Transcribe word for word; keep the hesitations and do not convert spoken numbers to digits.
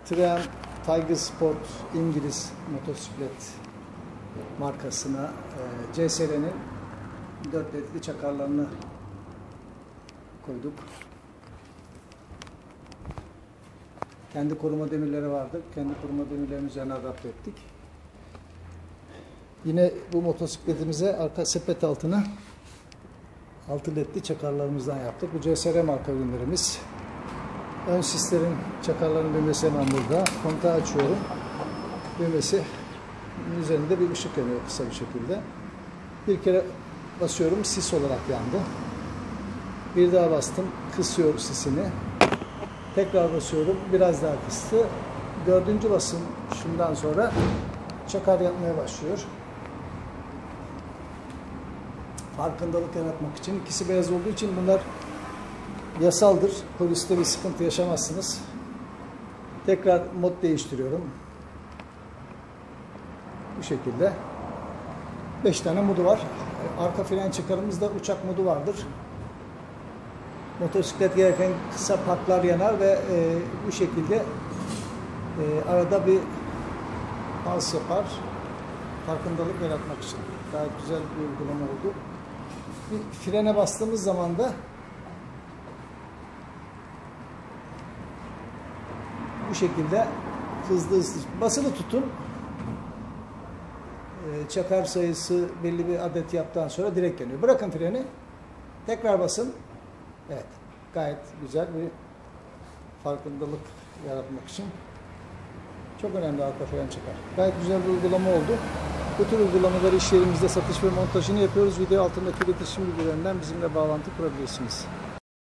Trem Tiger Sport İngiliz motosiklet markasına e, C S R'nin dört ledli çakarlarını koyduk. Kendi koruma demirleri vardı. Kendi koruma demirlerinin üzerine adapte ettik. Yine bu motosikletimize arka sepet altına altı ledli çakarlarımızdan yaptık. Bu C S R marka ürünlerimiz. Ön sislerin çakarların düğmesi hemen burada. Kontağı açıyorum. Düğmesi üzerinde bir ışık yanıyor kısa bir şekilde. Bir kere basıyorum, sis olarak yandı. Bir daha bastım, kısıyor sisini. Tekrar basıyorum, biraz daha kıstı. Dördüncü basım şundan sonra çakar yapmaya başlıyor. Farkındalık yaratmak için. İkisi beyaz olduğu için bunlar yasaldır. Poliste bir sıkıntı yaşamazsınız. Tekrar mod değiştiriyorum. Bu şekilde. beş tane modu var. Arka fren çıkarımızda uçak modu vardır. Motosiklet gelirken kısa parklar yanar ve e, bu şekilde e, arada bir pas yapar. Farkındalık yaratmak için. Gayet güzel bir uygulama oldu. Bir frene bastığımız zaman da bu şekilde hızlı hızlı basılı tutun. Çakar sayısı belli bir adet yaptıktan sonra direkt yanıyor. Bırakın freni. Tekrar basın. Evet. Gayet güzel bir farkındalık yaratmak için. Çok önemli arka fren çakar. Gayet güzel bir uygulama oldu. Bu tür uygulamaları iş yerimizde satış ve montajını yapıyoruz. Video altındaki iletişim bilgilerinden bizimle bağlantı kurabilirsiniz.